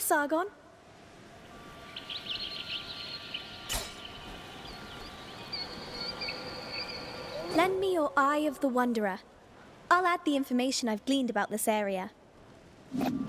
Sargon. Lend me your Eye of the Wanderer. I'll add the information I've gleaned about this area.